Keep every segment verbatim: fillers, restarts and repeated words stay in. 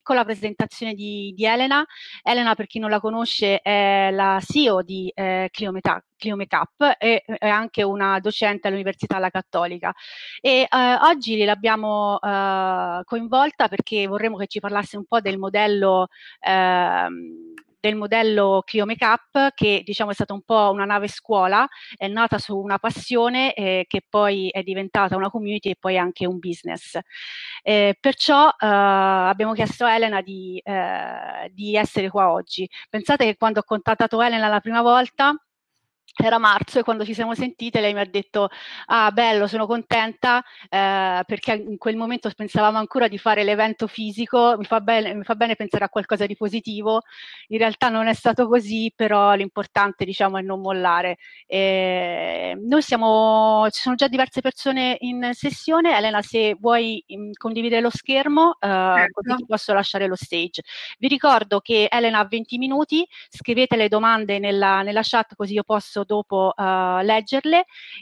piccola presentazione di, di Elena. Elena, per chi non la conosce, è la C E O di eh, Clio Makeup Clio Makeup e è anche una docente all'Università La Cattolica. E eh, oggi l'abbiamo eh, coinvolta perché vorremmo che ci parlasse un po' del modello ehm, del modello Clio Makeup, che diciamo è stata un po' una nave scuola, è nata su una passione eh, che poi è diventata una community e poi anche un business. Eh, perciò eh, abbiamo chiesto a Elena di, eh, di essere qua oggi. Pensate che quando ho contattato Elena la prima volta, era marzo, e quando ci siamo sentite lei mi ha detto: ah, bello, sono contenta, eh, perché in quel momento pensavamo ancora di fare l'evento fisico, mi fa bene, mi fa bene pensare a qualcosa di positivo. In realtà non è stato così, però l'importante, diciamo, è non mollare. E noi siamo, ci sono già diverse persone in sessione. Elena, se vuoi mh, condividere lo schermo, eh, così ti Certo. posso lasciare lo stage. Vi ricordo che Elena ha venti minuti, scrivete le domande nella, nella chat così io posso dopo uh, leggerle,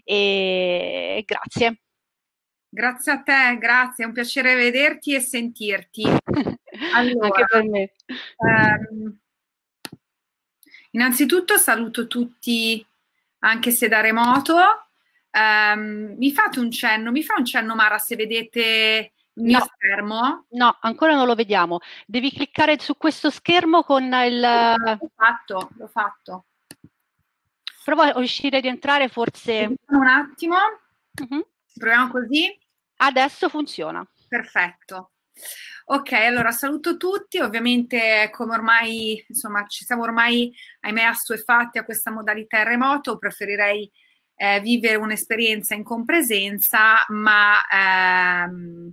e grazie. Grazie a te, grazie, è un piacere vederti e sentirti. Anche Allora, per me. ehm, innanzitutto saluto tutti, anche se da remoto. Ehm, mi fate un cenno, mi fa un cenno Mara se vedete il mio No, schermo? no, ancora non lo vediamo. Devi cliccare su questo schermo con il... L'ho fatto, l'ho fatto. Prova a uscire e rientrare, forse... Vediamo un attimo, Uh-huh. proviamo così. Adesso funziona. Perfetto. Ok, allora saluto tutti, ovviamente come ormai, insomma, ci siamo ormai, ahimè, assuefatti a questa modalità in remoto, preferirei eh, vivere un'esperienza in compresenza, ma ehm,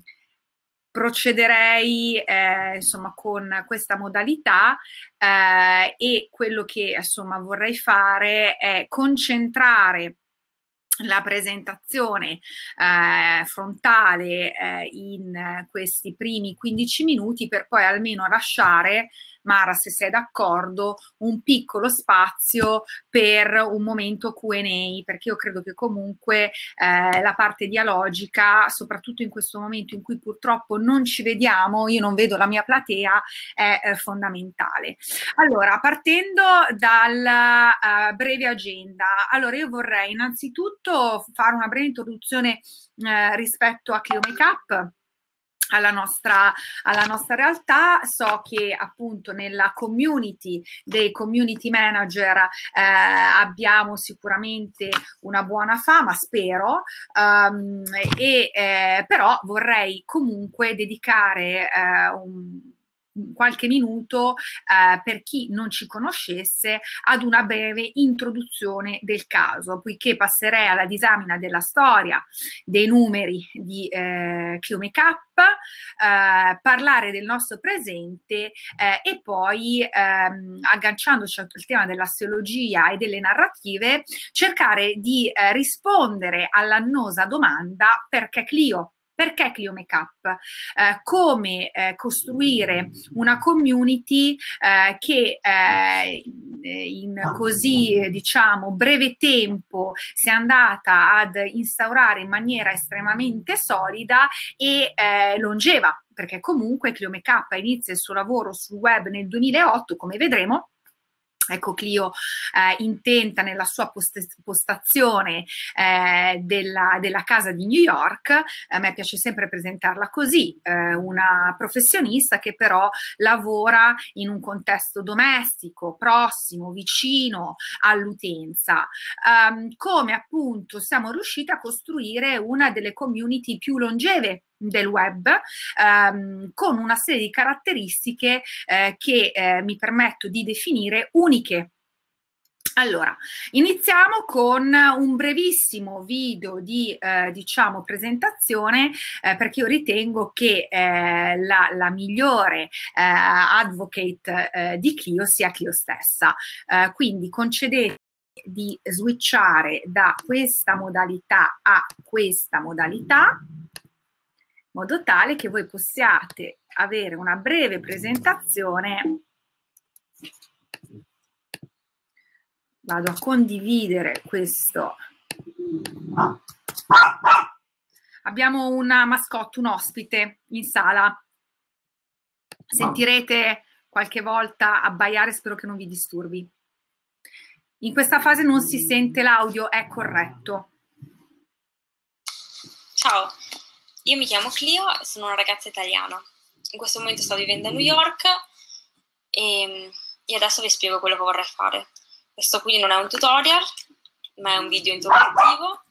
procederei eh, insomma con questa modalità eh, e quello che insomma vorrei fare è concentrare la presentazione eh, frontale eh, in questi primi quindici minuti per poi almeno lasciare, Mara, se sei d'accordo, un piccolo spazio per un momento Q and A, perché io credo che comunque eh, la parte dialogica, soprattutto in questo momento in cui purtroppo non ci vediamo, io non vedo la mia platea, è eh, fondamentale. Allora, partendo dalla uh, breve agenda, allora io vorrei innanzitutto fare una breve introduzione eh, rispetto a Clio Makeup. Alla nostra, alla nostra realtà. So che appunto nella community dei community manager eh, abbiamo sicuramente una buona fama, spero, um, e eh, però vorrei comunque dedicare eh, un qualche minuto eh, per chi non ci conoscesse ad una breve introduzione del caso, poiché passerei alla disamina della storia, dei numeri di eh, Clio Makeup, eh, parlare del nostro presente eh, e poi ehm, agganciandoci al tema dell'assiologia e delle narrative cercare di eh, rispondere all'annosa domanda: perché Clio? Perché Clio Makeup? Eh, come eh, costruire una community eh, che eh, in così diciamo breve tempo si è andata ad instaurare in maniera estremamente solida e eh, longeva, perché comunque Clio Makeup inizia il suo lavoro sul web nel duemilaotto, come vedremo. Ecco Clio eh, intenta nella sua post- postazione eh, della, della casa di New York. A me piace sempre presentarla così, eh, una professionista che però lavora in un contesto domestico, prossimo, vicino all'utenza. Um, come appunto siamo riusciti a costruire una delle community più longeve del web, ehm, con una serie di caratteristiche eh, che eh, mi permetto di definire uniche. Allora, iniziamo con un brevissimo video di, eh, diciamo, presentazione, eh, perché io ritengo che eh, la, la migliore eh, advocate eh, di Clio sia Clio stessa. Eh, quindi concedete di switchare da questa modalità a questa modalità, in modo tale che voi possiate avere una breve presentazione. Vado a condividere questo. Abbiamo una mascotte, un ospite in sala. sentirete qualche volta abbaiare, spero che non vi disturbi. In questa fase non si sente l'audio, è corretto. Ciao, io mi chiamo Clio e sono una ragazza italiana. In questo momento sto vivendo a New York e, e adesso vi spiego quello che vorrei fare. Questo qui non è un tutorial, ma è un video introduttivo.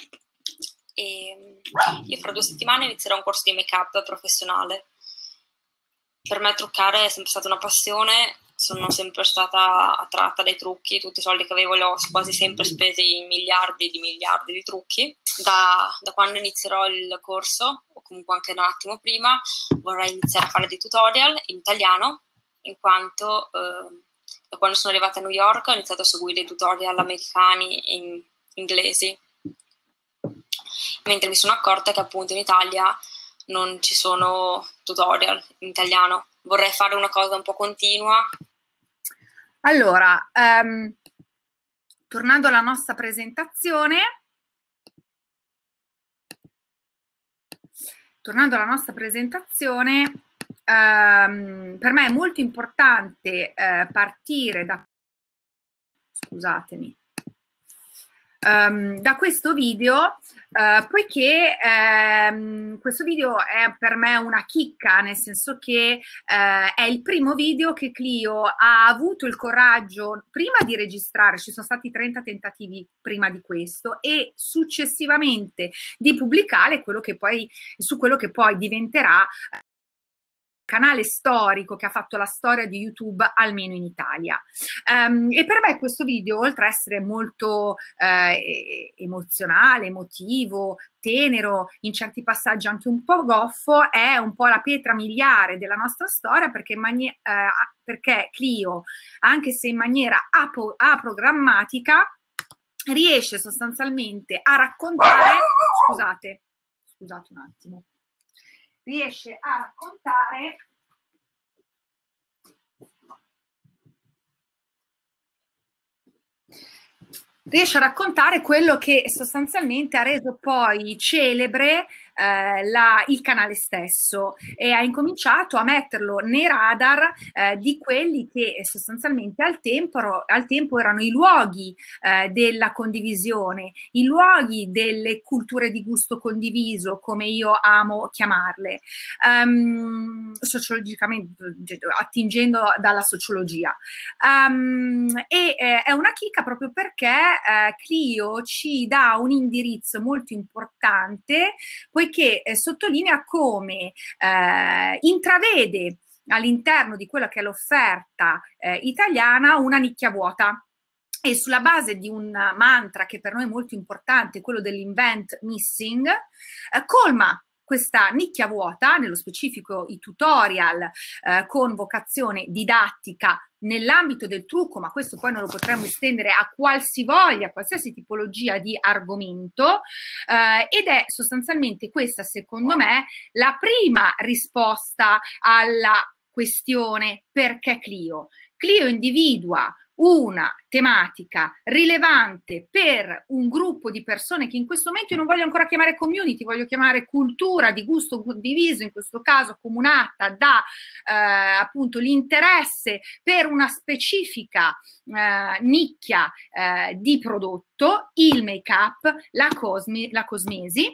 E io fra due settimane inizierò un corso di make-up professionale. Per me truccare è sempre stata una passione, sono sempre stata attratta dai trucchi, tutti i soldi che avevo li ho quasi sempre spesi in miliardi di miliardi di trucchi. Da, da quando inizierò il corso, o comunque anche un attimo prima, vorrei iniziare a fare dei tutorial in italiano, in quanto eh, da quando sono arrivata a New York ho iniziato a seguire i tutorial americani e in inglesi, mentre mi sono accorta che appunto in Italia non ci sono tutorial in italiano. Vorrei fare una cosa un po' continua. Allora, um, tornando alla nostra presentazione, tornando alla nostra presentazione, um, per me è molto importante uh, partire da, scusatemi, Um, da questo video, uh, poiché um, questo video è per me una chicca, nel senso che uh, è il primo video che Clio ha avuto il coraggio prima di registrare, ci sono stati trenta tentativi prima di questo, e successivamente di pubblicare quello che poi, su quello che poi diventerà canale storico che ha fatto la storia di YouTube, almeno in Italia. Um, e per me questo video, oltre a essere molto eh, emozionale, emotivo, tenero, in certi passaggi anche un po' goffo, è un po' la pietra miliare della nostra storia, perché, eh, perché Clio, anche se in maniera apo aprogrammatica, riesce sostanzialmente a raccontare, scusate, scusate un attimo, riesce a raccontare riesce a raccontare quello che sostanzialmente ha reso poi celebre eh, la, il canale stesso, e ha incominciato a metterlo nei radar eh, di quelli che sostanzialmente al tempo, al tempo erano i luoghi eh, della condivisione, i luoghi delle culture di gusto condiviso, come io amo chiamarle, um, sociologicamente, attingendo dalla sociologia. Um, e eh, è una chicca proprio perché eh, Clio ci dà un indirizzo molto importante, poiché eh, sottolinea come eh, intravede all'interno di quella che è l'offerta eh, italiana una nicchia vuota. E sulla base di un mantra che per noi è molto importante, quello dell'invent missing, eh, colma questa nicchia vuota, nello specifico i tutorial eh, con vocazione didattica nell'ambito del trucco, ma questo poi non lo potremmo estendere a qualsivoglia, a qualsiasi tipologia di argomento, eh, ed è sostanzialmente questa, secondo me, la prima risposta alla questione perché Clio. Clio individua una tematica rilevante per un gruppo di persone che in questo momento io non voglio ancora chiamare community, voglio chiamare cultura di gusto condiviso, in questo caso accomunata da eh, appunto l'interesse per una specifica eh, nicchia eh, di prodotto, il make-up, la, cosmi la cosmesi,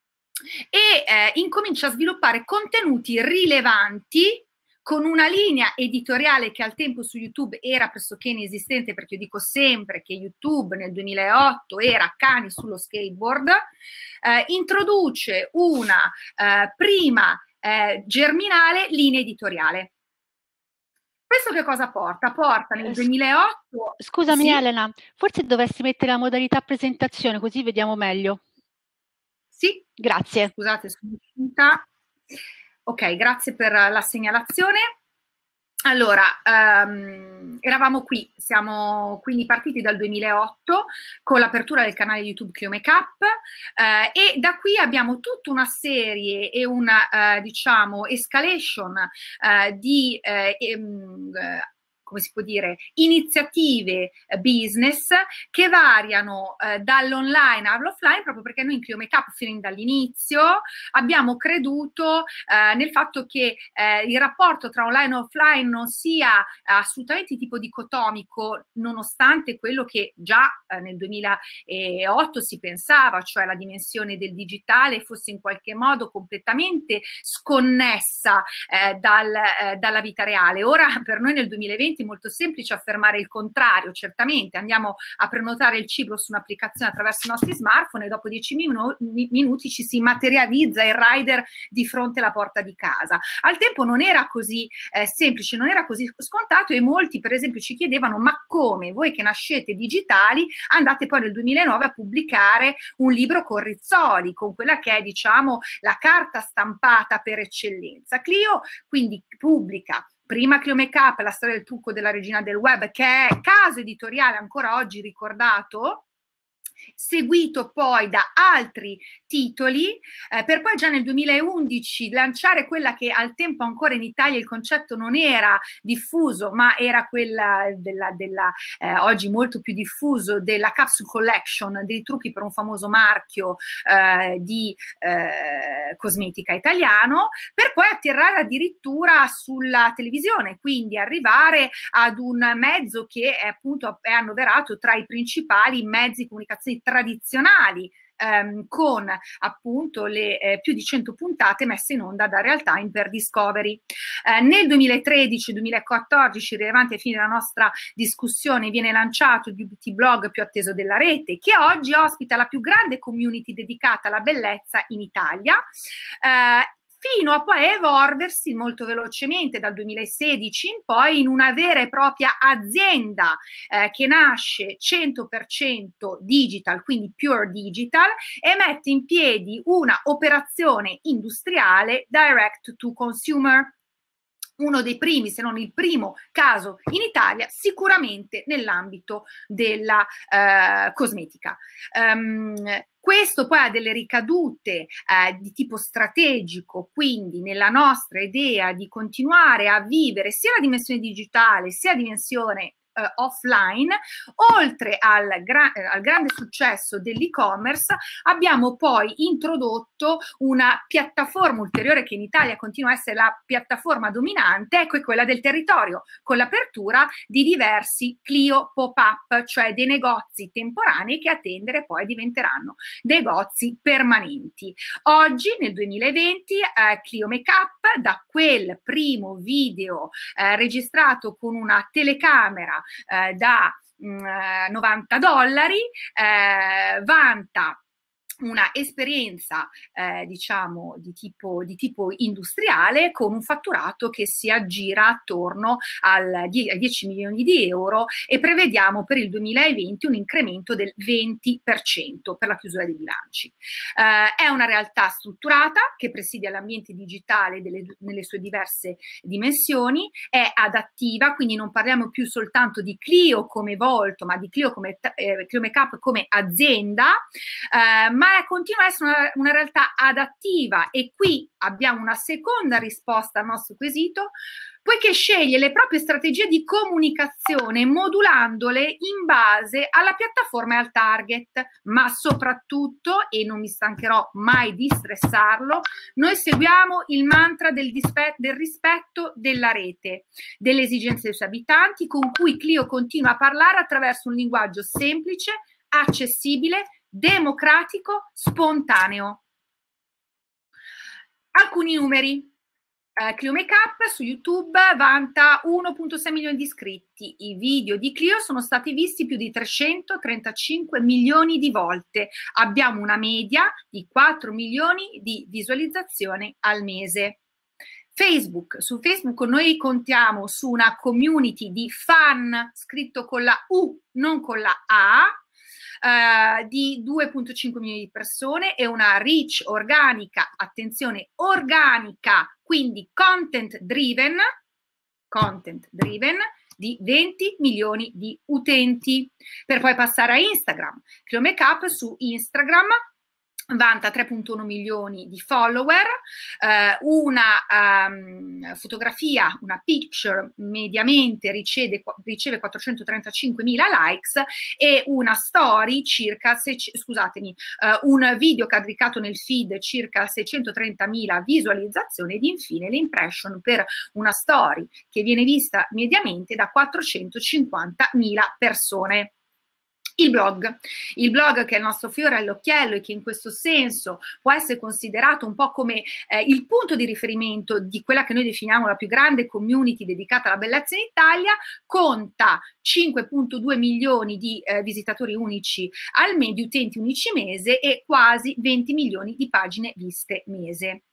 e eh, incomincia a sviluppare contenuti rilevanti con una linea editoriale che al tempo su YouTube era pressoché inesistente, perché io dico sempre che YouTube nel duemilaotto era cani sullo skateboard, eh, introduce una eh, prima eh, germinale linea editoriale. Questo che cosa porta? Porta nel duemilaotto... Scusami, sì? Elena, forse dovresti mettere la modalità presentazione, così vediamo meglio. Sì. Grazie. Scusate, sono uscita. Ok, grazie per la segnalazione. Allora, um, eravamo qui, siamo quindi partiti dal duemilaotto con l'apertura del canale YouTube Clio Makeup, eh, e da qui abbiamo tutta una serie e una, eh, diciamo, escalation eh, di, eh, em, come si può dire, iniziative eh, business che variano eh, dall'online all'offline, proprio perché noi in Clio Makeup fin dall'inizio abbiamo creduto eh, nel fatto che eh, il rapporto tra online e offline non sia assolutamente tipo dicotomico, nonostante quello che già eh, nel duemilaotto si pensava, cioè la dimensione del digitale fosse in qualche modo completamente sconnessa eh, dal, eh, dalla vita reale. Ora per noi nel duemilaventi è molto semplice affermare il contrario. Certamente andiamo a prenotare il cibo su un'applicazione attraverso i nostri smartphone e dopo dieci minu minuti ci si materializza il rider di fronte alla porta di casa. Al tempo non era così eh, semplice, non era così scontato, e molti per esempio ci chiedevano: ma come voi che nascete digitali andate poi nel duemilanove a pubblicare un libro con Rizzoli, con quella che è, diciamo, la carta stampata per eccellenza. Clio quindi pubblica prima Clio Makeup, la storia del trucco della regina del web, che è caso editoriale ancora oggi ricordato, seguito poi da altri titoli, eh, per poi già nel duemilaundici lanciare quella che al tempo ancora in Italia il concetto non era diffuso, ma era quella della, della eh, oggi molto più diffuso, della Capsule Collection, dei trucchi per un famoso marchio eh, di eh, cosmetica italiano, per poi atterrare addirittura sulla televisione, quindi arrivare ad un mezzo che è appunto è annoverato tra i principali mezzi di comunicazione tradizionali, ehm, con appunto le eh, più di cento puntate messe in onda da Real Time per Discovery. Eh, nel duemilatredici duemilaquattordici, rilevanti ai fini della nostra discussione, viene lanciato il beauty blog più atteso della rete, che oggi ospita la più grande community dedicata alla bellezza in Italia, eh, fino a poi evolversi molto velocemente dal duemilasedici in poi in una vera e propria azienda eh, che nasce cento per cento digital, quindi pure digital, e mette in piedi una operazione industriale direct to consumer. Uno dei primi, se non il primo caso in Italia, sicuramente nell'ambito della eh, cosmetica. Um, Questo poi ha delle ricadute eh, di tipo strategico, quindi nella nostra idea di continuare a vivere sia la dimensione digitale sia la dimensione Uh, offline. Oltre al, gra al grande successo dell'e-commerce, abbiamo poi introdotto una piattaforma ulteriore che in Italia continua a essere la piattaforma dominante, ecco, è quella del territorio, con l'apertura di diversi Clio pop-up, cioè dei negozi temporanei che a tendere poi diventeranno negozi permanenti. Oggi nel duemilaventi eh, Clio Makeup, da quel primo video eh, registrato con una telecamera Eh, da mh, novanta dollari, eh, vanta una esperienza eh, diciamo di tipo, di tipo industriale, con un fatturato che si aggira attorno al ai dieci milioni di euro, e prevediamo per il duemilaventi un incremento del venti per cento per la chiusura dei bilanci. Eh, è una realtà strutturata che presidia l'ambiente digitale delle, nelle sue diverse dimensioni, è adattiva, quindi non parliamo più soltanto di Clio come volto, ma di Clio come eh, Clio Makeup come azienda, eh, ma continua a essere una, una realtà adattiva. E qui abbiamo una seconda risposta al nostro quesito, poiché sceglie le proprie strategie di comunicazione modulandole in base alla piattaforma e al target, ma soprattutto, e non mi stancherò mai di stressarlo, noi seguiamo il mantra del, del rispetto della rete, delle esigenze dei suoi abitanti, con cui Clio continua a parlare attraverso un linguaggio semplice, accessibile, democratico, spontaneo. Alcuni numeri. Eh, Clio Makeup su YouTube vanta uno virgola sei milioni di iscritti. I video di Clio sono stati visti più di trecentotrentacinque milioni di volte. Abbiamo una media di quattro milioni di visualizzazioni al mese. Facebook, su Facebook noi contiamo su una community di fan, scritto con la U, non con la A, Uh, di due virgola cinque milioni di persone, e una reach organica, attenzione, organica, quindi content driven, content driven, di venti milioni di utenti. Per poi passare a Instagram. Clio Makeup su Instagram vanta tre virgola uno milioni di follower, eh, una um, fotografia, una picture mediamente riceve, riceve quattrocentotrentacinquemila likes e una story circa, se, scusatemi, uh, un video caricato nel feed circa seicentotrentamila visualizzazioni ed infine le impression per una story che viene vista mediamente da quattrocentocinquantamila persone. Il blog, il blog che è il nostro fiore all'occhiello e che in questo senso può essere considerato un po' come eh, il punto di riferimento di quella che noi definiamo la più grande community dedicata alla bellezza in Italia, conta cinque virgola due milioni di eh, visitatori unici al mese, di utenti unici mese e quasi venti milioni di pagine viste mese.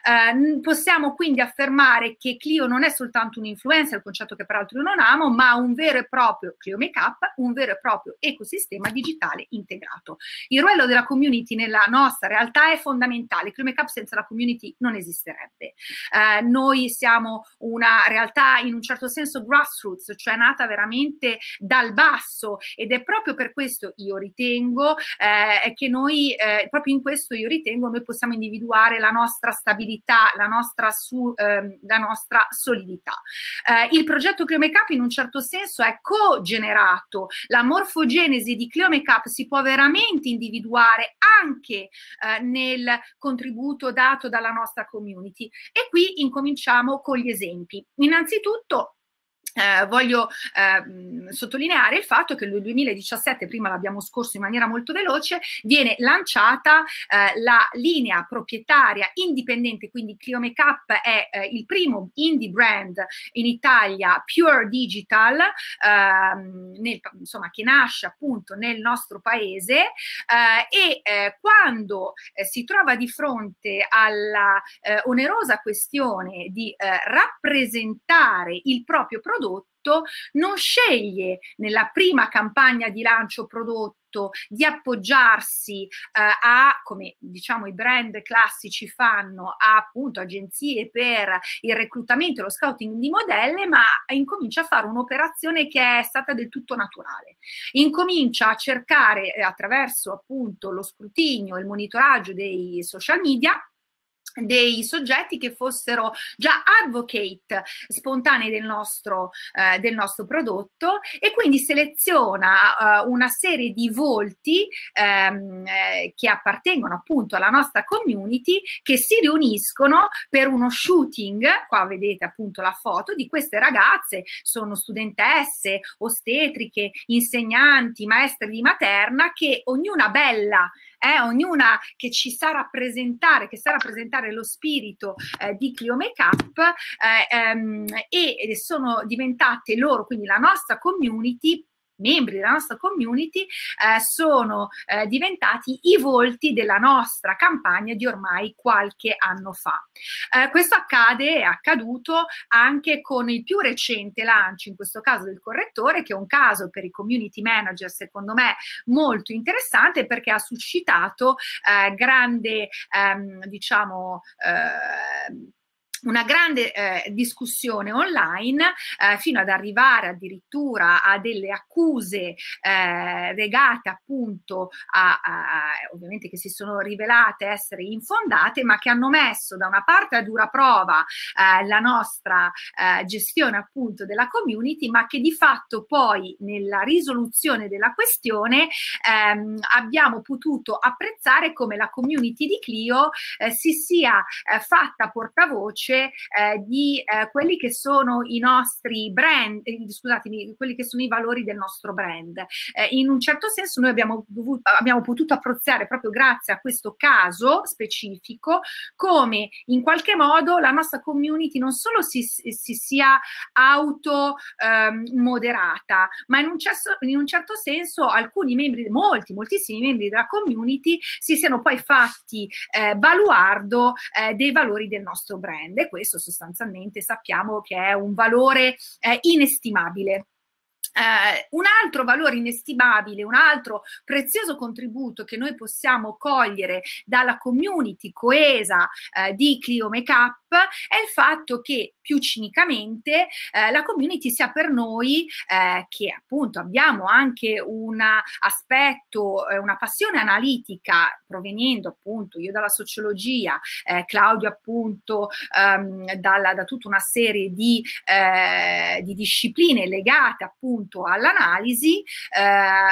Eh, possiamo quindi affermare che Clio non è soltanto un influencer, il concetto che peraltro io non amo, ma un vero e proprio Clio Makeup, un vero e proprio ecosistema digitale integrato. Il ruolo della community nella nostra realtà è fondamentale. Clio Makeup senza la community non esisterebbe. Eh, noi siamo una realtà in un certo senso grassroots, cioè nata veramente dal basso, ed è proprio per questo io ritengo eh, che noi, eh, proprio in questo io ritengo noi possiamo individuare la nostra stabilità, la nostra, su, eh, la nostra solidità. Eh, il progetto Clio Makeup in un certo senso è cogenerato, la morfogenesi di Clio Makeup si può veramente individuare anche eh, nel contributo dato dalla nostra community e qui incominciamo con gli esempi. Innanzitutto Eh, voglio eh, sottolineare il fatto che nel duemiladiciassette, prima l'abbiamo scorso in maniera molto veloce, viene lanciata eh, la linea proprietaria indipendente, quindi Clio Makeup è eh, il primo indie brand in Italia pure digital, eh, nel, insomma, che nasce appunto nel nostro paese eh, e eh, quando eh, si trova di fronte alla eh, onerosa questione di eh, rappresentare il proprio prodotto, non sceglie nella prima campagna di lancio prodotto di appoggiarsi eh, a, come diciamo i brand classici fanno, a appunto agenzie per il reclutamento e lo scouting di modelle, ma incomincia a fare un'operazione che è stata del tutto naturale. Incomincia a cercare eh, attraverso appunto lo scrutinio e il monitoraggio dei social media dei soggetti che fossero già advocate spontanei del nostro, eh, del nostro prodotto e quindi seleziona eh, una serie di volti ehm, eh, che appartengono appunto alla nostra community, che si riuniscono per uno shooting. Qua vedete appunto la foto di queste ragazze, sono studentesse, ostetriche, insegnanti, maestre di materna, che ognuna bella, eh, ognuna che ci sa rappresentare, che sa rappresentare lo spirito eh, di Clio Makeup eh, ehm, e sono diventate loro, quindi la nostra community, membri della nostra community, eh, sono eh, diventati i volti della nostra campagna di ormai qualche anno fa. Eh, questo accade, è accaduto anche con il più recente lancio, in questo caso del correttore, che è un caso per i community manager secondo me molto interessante, perché ha suscitato eh, grande, ehm, diciamo, eh, una grande eh, discussione online eh, fino ad arrivare addirittura a delle accuse eh, legate appunto a, a, ovviamente che si sono rivelate essere infondate, ma che hanno messo da una parte a dura prova eh, la nostra eh, gestione appunto della community, ma che di fatto poi nella risoluzione della questione ehm, abbiamo potuto apprezzare come la community di Clio eh, si sia eh, fatta portavoce Eh, di eh, quelli che sono i nostri brand, eh, scusatemi, quelli che sono i valori del nostro brand. Eh, in un certo senso noi abbiamo, dovuto, abbiamo potuto apprezzare proprio grazie a questo caso specifico come in qualche modo la nostra community non solo si, si sia auto ehm, moderata, ma in un, certo, in un certo senso alcuni membri, molti, moltissimi membri della community si siano poi fatti eh, baluardo eh, dei valori del nostro brand, e questo sostanzialmente sappiamo che è un valore eh, inestimabile. Uh, un altro valore inestimabile, un altro prezioso contributo che noi possiamo cogliere dalla community coesa uh, di Clio Makeup è il fatto che più cinicamente uh, la community sia per noi uh, che appunto abbiamo anche un aspetto, uh, una passione analitica provenendo appunto io dalla sociologia, uh, Claudio appunto um, dalla, da tutta una serie di, uh, di discipline legate appunto all'analisi, eh,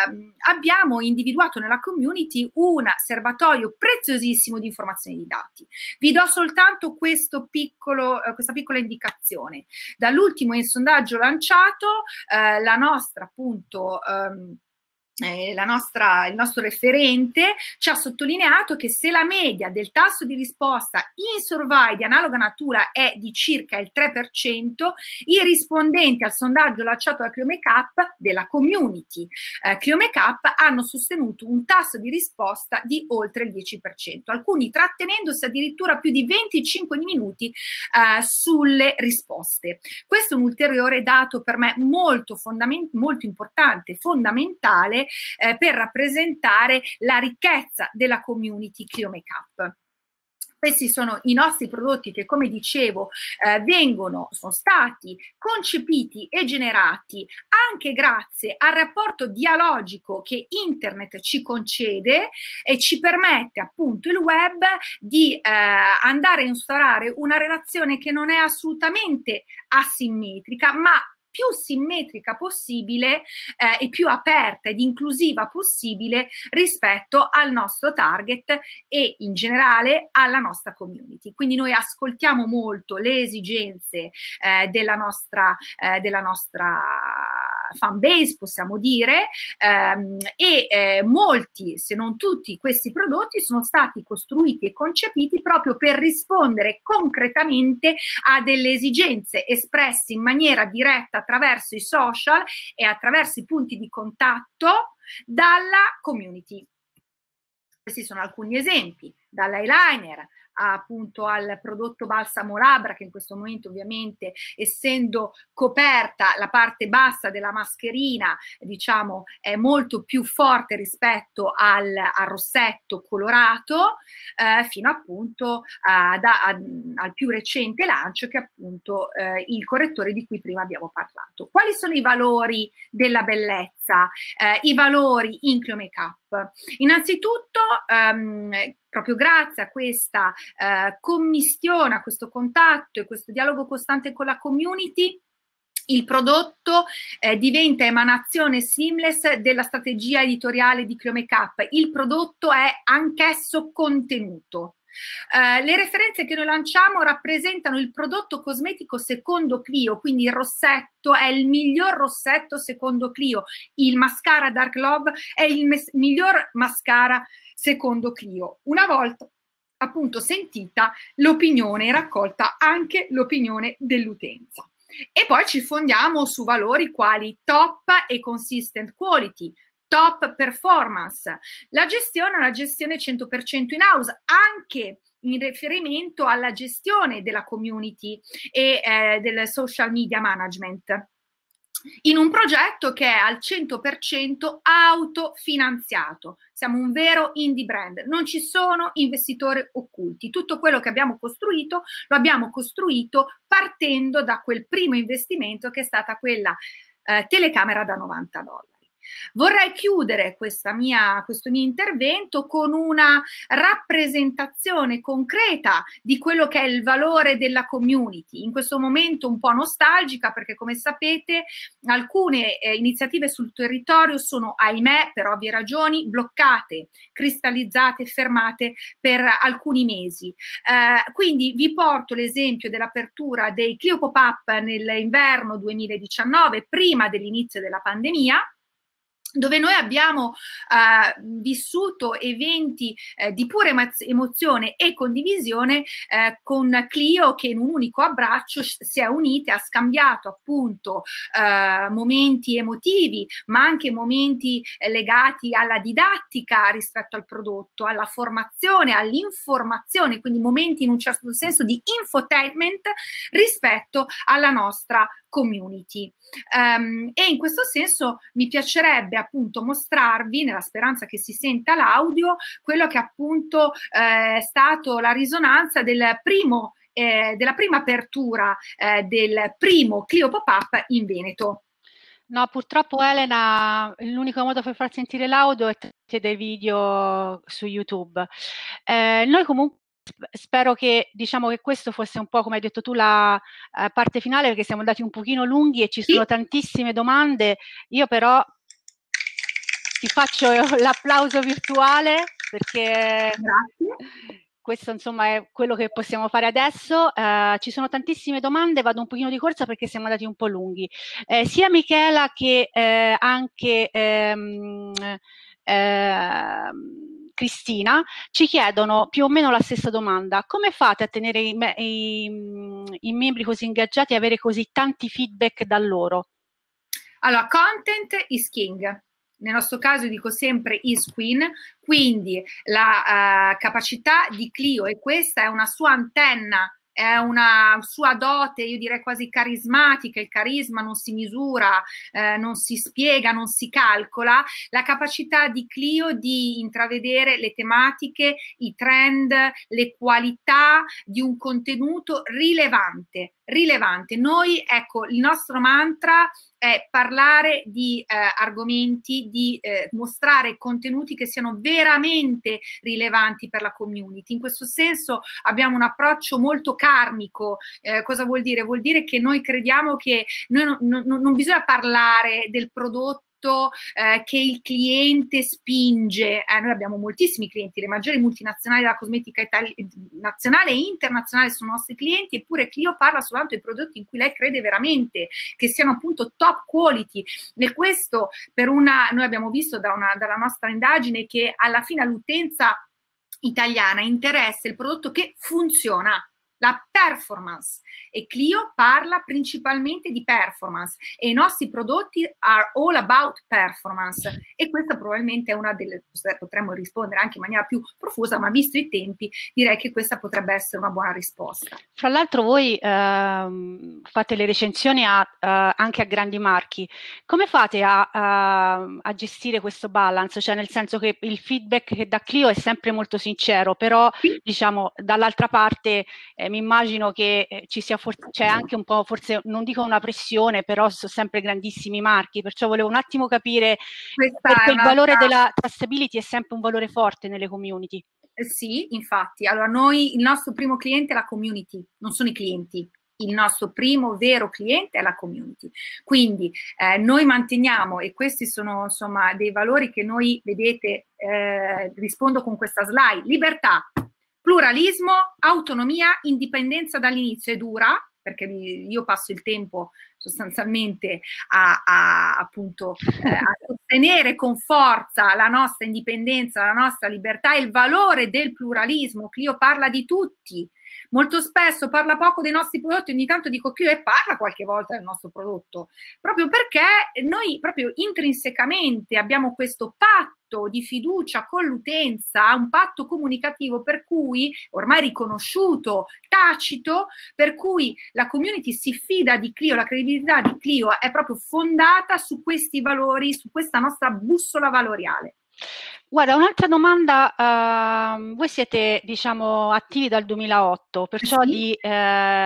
abbiamo individuato nella community un serbatoio preziosissimo di informazioni di dati. Vi do soltanto questo piccolo, eh, questa piccola indicazione. Dall'ultimo sondaggio lanciato, eh, la nostra appunto ehm, Eh, la nostra, il nostro referente ci ha sottolineato che se la media del tasso di risposta in survey di analoga natura è di circa il tre per cento, i rispondenti al sondaggio lanciato da Clio Makeup della community eh, Clio Makeup hanno sostenuto un tasso di risposta di oltre il dieci per cento, alcuni trattenendosi addirittura più di venticinque minuti eh, sulle risposte. Questo è un ulteriore dato per me molto, fondament- molto importante, fondamentale Eh, per rappresentare la ricchezza della community Clio Makeup. Questi sono i nostri prodotti che, come dicevo, eh, vengono, sono stati concepiti e generati anche grazie al rapporto dialogico che internet ci concede e ci permette appunto il web di eh, andare a instaurare una relazione che non è assolutamente asimmetrica, ma più simmetrica possibile eh, e più aperta ed inclusiva possibile rispetto al nostro target e in generale alla nostra community. Quindi noi ascoltiamo molto le esigenze eh, della nostra, eh, della nostra fan base, possiamo dire, ehm, e eh, molti, se non tutti, questi prodotti sono stati costruiti e concepiti proprio per rispondere concretamente a delle esigenze espresse in maniera diretta attraverso i social e attraverso i punti di contatto dalla community. Questi sono alcuni esempi, dall'eyeliner appunto al prodotto balsamo labbra, che in questo momento ovviamente, essendo coperta la parte bassa della mascherina, diciamo è molto più forte rispetto al, al rossetto colorato, eh, fino appunto a, da, a, al più recente lancio che è appunto eh, il correttore di cui prima abbiamo parlato. Quali sono i valori della bellezza, eh, i valori in Clio Makeup? Innanzitutto ehm, proprio grazie a questa eh, commistione, a questo contatto e questo dialogo costante con la community, il prodotto eh, diventa emanazione seamless della strategia editoriale di Clio Makeup. Il prodotto è anch'esso contenuto. Uh, le referenze che noi lanciamo rappresentano il prodotto cosmetico secondo Clio, quindi il rossetto è il miglior rossetto secondo Clio, il mascara Dark Love è il miglior mascara secondo Clio. Una volta appunto sentita l'opinione e raccolta anche l'opinione dell'utenza. E poi ci fondiamo su valori quali top e consistent quality, top performance. La gestione è una gestione cento per cento in house, anche in riferimento alla gestione della community e eh, del social media management, in un progetto che è al cento per cento autofinanziato. Siamo un vero indie brand, non ci sono investitori occulti. Tutto quello che abbiamo costruito lo abbiamo costruito partendo da quel primo investimento che è stata quella eh, telecamera da novanta dollari. Vorrei chiudere questa mia, questo mio intervento con una rappresentazione concreta di quello che è il valore della community, in questo momento un po' nostalgica perché, come sapete, alcune eh, iniziative sul territorio sono, ahimè, per ovvie ragioni, bloccate, cristallizzate, fermate per alcuni mesi. Eh, quindi vi porto l'esempio dell'apertura dei Clio Pop-up nell'inverno duemiladiciannove, prima dell'inizio della pandemia, dove noi abbiamo uh, vissuto eventi uh, di pura emozione e condivisione uh, con Clio, che in un unico abbraccio si è unita e ha scambiato appunto uh, momenti emotivi, ma anche momenti uh, legati alla didattica rispetto al prodotto, alla formazione, all'informazione, quindi momenti in un certo senso di infotainment rispetto alla nostra community. Um, e in questo senso mi piacerebbe appunto mostrarvi, nella speranza che si senta l'audio, quello che appunto eh, è stato la risonanza del primo, eh, della prima apertura eh, del primo Clio Pop-up in Veneto. No, purtroppo Elena, l'unico modo per far sentire l'audio è tramite dei video su YouTube. Eh, noi comunque spero che, diciamo, che questo fosse un po', come hai detto tu, la eh, parte finale, perché siamo andati un pochino lunghi e ci sono sì. tantissime domande. Io però ti faccio l'applauso virtuale perché... Grazie. Questo insomma è quello che possiamo fare adesso. Uh, ci sono tantissime domande, vado un pochino di corsa perché siamo andati un po' lunghi. Eh, sia Michela che eh, anche ehm, eh, Cristina ci chiedono più o meno la stessa domanda. Come fate a tenere i, i, i membri così ingaggiati e avere così tanti feedback da loro? Allora, content is king. Nel nostro caso dico sempre is queen, quindi la uh, capacità di Clio, e questa è una sua antenna, è una sua dote, io direi quasi carismatica, il carisma non si misura, eh, non si spiega, non si calcola, la capacità di Clio di intravedere le tematiche, i trend, le qualità di un contenuto rilevante, rilevante. Noi, ecco, il nostro mantra è parlare di eh, argomenti, di eh, mostrare contenuti che siano veramente rilevanti per la community. In questo senso abbiamo un approccio molto karmico. Eh, cosa vuol dire? Vuol dire che noi crediamo che noi non, non, non bisogna parlare del prodotto Eh, che il cliente spinge. Eh, noi abbiamo moltissimi clienti, le maggiori multinazionali della cosmetica nazionale e internazionale sono nostri clienti, eppure Clio parla soltanto dei prodotti in cui lei crede veramente, che siano appunto top quality. E questo per una, noi abbiamo visto da una, dalla nostra indagine che alla fine all'utenza italiana interessa il prodotto che funziona, la performance, e Clio parla principalmente di performance e i nostri prodotti are all about performance, e questa probabilmente è una delle, potremmo rispondere anche in maniera più profusa, ma visto i tempi direi che questa potrebbe essere una buona risposta. Fra l'altro voi ehm, fate le recensioni a, uh, anche a grandi marchi, come fate a, a, a gestire questo balance? Cioè, nel senso che il feedback che dà Clio è sempre molto sincero, però sì. diciamo dall'altra parte eh, mi immagino che eh, ci sia c'è anche un po', forse non dico una pressione, però sono sempre grandissimi marchi, perciò volevo un attimo capire Questa perché il valore altra... della trustability è sempre un valore forte nelle community. Eh sì, infatti. Allora noi, il nostro primo cliente è la community, non sono i clienti. Il nostro primo vero cliente è la community. Quindi eh, noi manteniamo, e questi sono insomma dei valori che noi, vedete, eh, rispondo con questa slide: libertà, pluralismo, autonomia, indipendenza dall'inizio. È dura, perché io passo il tempo sostanzialmente a, a, appunto, eh, a sostenere con forza la nostra indipendenza, la nostra libertà e il valore del pluralismo. Clio parla di tutti. Molto spesso parla poco dei nostri prodotti, ogni tanto dico Clio e parla qualche volta del nostro prodotto, proprio perché noi proprio intrinsecamente abbiamo questo patto di fiducia con l'utenza, un patto comunicativo per cui, ormai riconosciuto, tacito, per cui la community si fida di Clio, la credibilità di Clio è proprio fondata su questi valori, su questa nostra bussola valoriale. Guarda, un'altra domanda, uh, voi siete diciamo attivi dal duemilaotto, perciò sì. di, eh,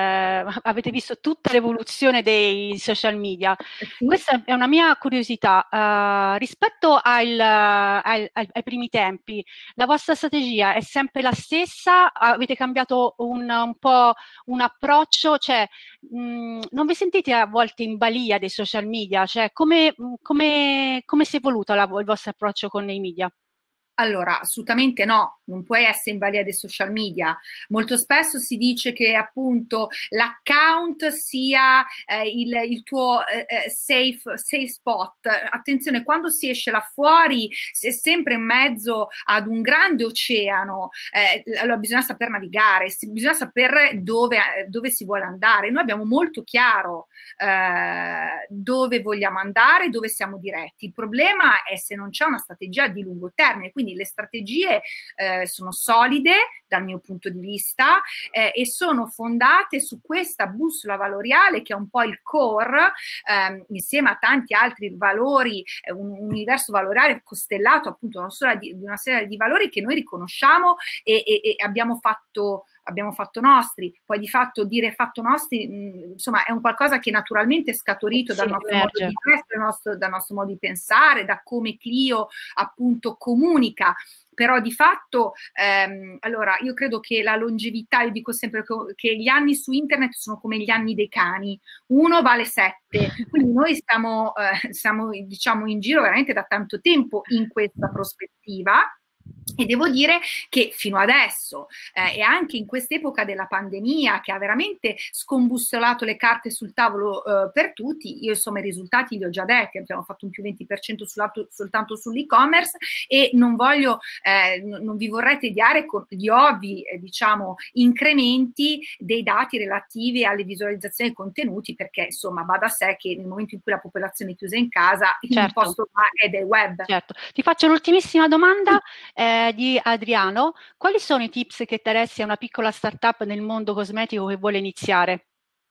avete visto tutta l'evoluzione dei social media. Sì. Questa è una mia curiosità, uh, rispetto al, al, ai, ai primi tempi, la vostra strategia è sempre la stessa? Avete cambiato un, un po' un approccio? Cioè, mh, non vi sentite a volte in balia dei social media? Cioè, come, come, come si è evoluto la, il vostro approccio con i media? Allora, assolutamente no, non puoi essere in balia dei social media. Molto spesso si dice che appunto l'account sia eh, il, il tuo eh, safe, safe spot. Attenzione, quando si esce là fuori si è sempre in mezzo ad un grande oceano, eh, allora bisogna saper navigare, bisogna sapere dove, dove si vuole andare. Noi abbiamo molto chiaro eh, dove vogliamo andare, dove siamo diretti. Il problema è se non c'è una strategia di lungo termine, quindi Quindi le strategie eh, sono solide dal mio punto di vista eh, e sono fondate su questa bussola valoriale che è un po' il core, ehm, insieme a tanti altri valori, eh, un, un universo valoriale costellato appunto da una, di, di una serie di valori che noi riconosciamo e, e, e abbiamo fatto abbiamo fatto nostri, poi di fatto dire fatto nostri, mh, insomma è un qualcosa che naturalmente è scaturito sì, dal nostro emerge. modo di essere, dal nostro, dal nostro modo di pensare, da come Clio appunto comunica. Però di fatto, ehm, allora, io credo che la longevità, io dico sempre che, che gli anni su internet sono come gli anni dei cani, uno vale sette, quindi noi stiamo, eh, siamo diciamo in giro veramente da tanto tempo in questa prospettiva. E devo dire che fino adesso eh, e anche in quest'epoca della pandemia che ha veramente scombussolato le carte sul tavolo eh, per tutti, io insomma i risultati li ho già detti, abbiamo fatto un più venti per cento soltanto sull'e-commerce e non voglio, eh, non vi vorrei tediare con gli ovvi eh, diciamo incrementi dei dati relativi alle visualizzazioni dei contenuti, perché insomma va da sé che nel momento in cui la popolazione è chiusa in casa il certo. posto è del web. Certo. Ti faccio l'ultimissima domanda eh, di Adriano. Quali sono i tips che daresti a una piccola startup nel mondo cosmetico che vuole iniziare?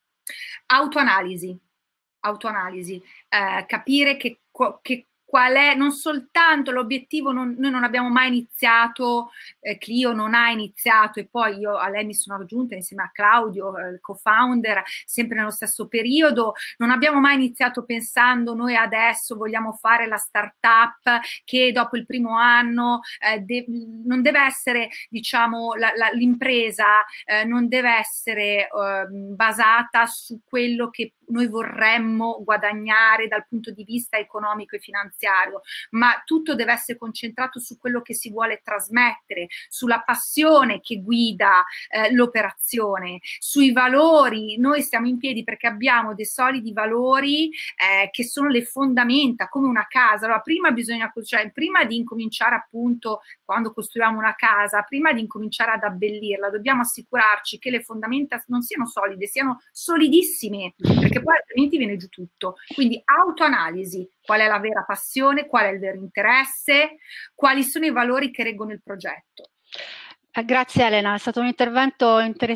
Autoanalisi, autoanalisi, eh, capire che, che qual è, non soltanto l'obiettivo, non, noi non abbiamo mai iniziato, eh, Clio non ha iniziato e poi io a lei mi sono aggiunta insieme a Claudio, il eh, co-founder, sempre nello stesso periodo, non abbiamo mai iniziato pensando noi adesso vogliamo fare la startup che dopo il primo anno eh, de non deve essere, diciamo, l'impresa eh, non deve essere eh, basata su quello che noi vorremmo guadagnare dal punto di vista economico e finanziario, ma tutto deve essere concentrato su quello che si vuole trasmettere, sulla passione che guida eh, l'operazione, sui valori. Noi stiamo in piedi perché abbiamo dei solidi valori eh, che sono le fondamenta, come una casa. Allora, prima bisogna, cioè, prima di incominciare appunto, quando costruiamo una casa, prima di incominciare ad abbellirla, dobbiamo assicurarci che le fondamenta non siano solide, siano solidissime, perché poi altrimenti viene giù tutto. Quindi autoanalisi, qual è la vera passione, qual è il vero interesse, quali sono i valori che reggono il progetto. Eh, grazie Elena, è stato un intervento interessante.